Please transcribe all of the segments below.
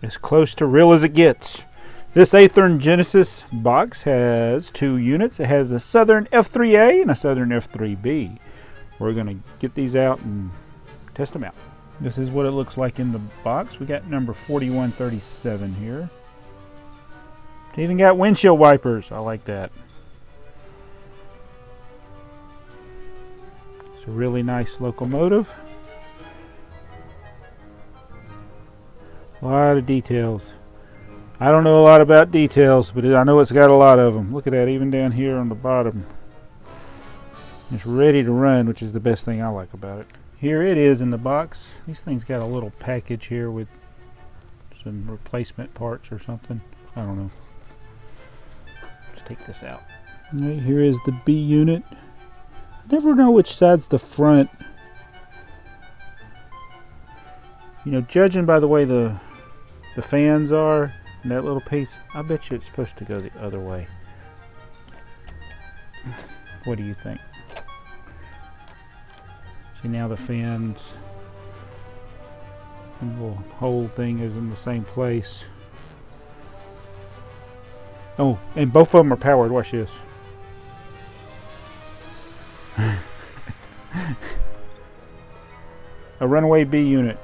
As close to real as it gets. This Athearn Genesis box has 2 units. It has a Southern F3A and a Southern F3B. We're going to get these out and test them out. This is what it looks like in the box. We got number 4137 here. It even got windshield wipers. I like that. It's a really nice locomotive. A lot of details. I don't know a lot about details, but I know it's got a lot of them. Look at that, even down here on the bottom. It's ready to run, which is the best thing I like about it. Here it is in the box. These things got a little package here with some replacement parts or something. I don't know. Let's take this out. Right, here is the B unit. I never know which side's the front. You know, judging by the way the fans are and that little piece, I bet you it's supposed to go the other way. What do you think? See, now the fans and the little whole thing is in the same place. Oh, and both of them are powered. Watch this. A runaway B unit.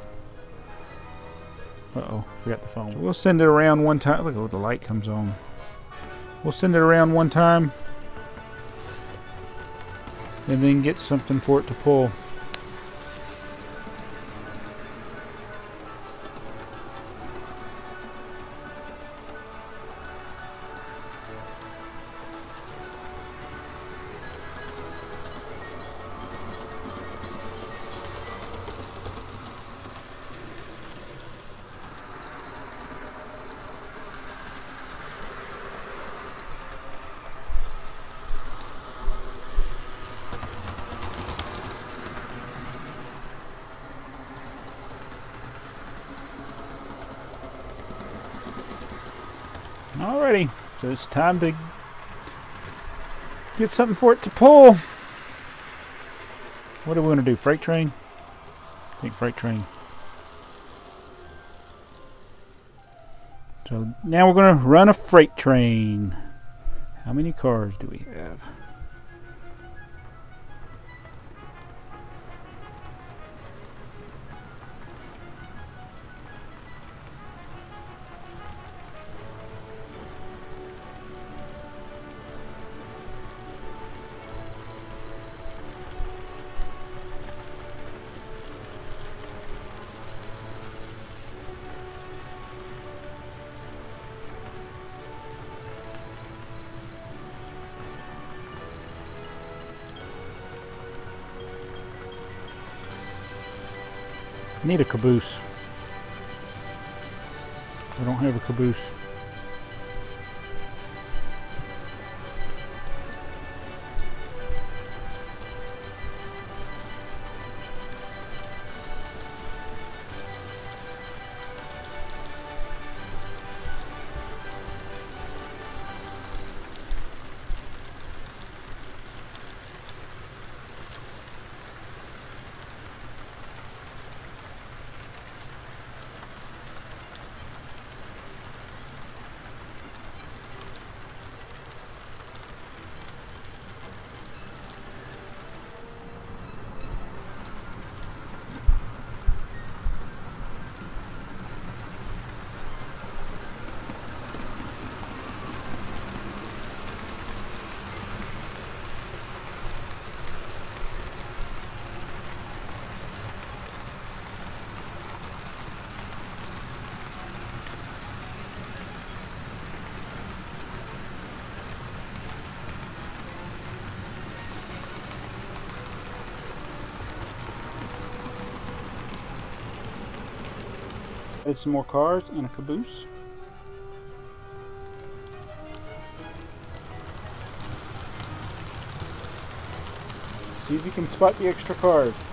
Uh-oh, forgot the phone. We'll send it around one time. Look at the light comes on. We'll send it around one time and then get something for it to pull. Alrighty, so it's time to get something for it to pull. What do we want to do? Freight train? I think freight train. So now we're going to run a freight train. How many cars do we have? I need a caboose. I don't have a caboose. Add some more cars and a caboose. See if you can spot the extra cars.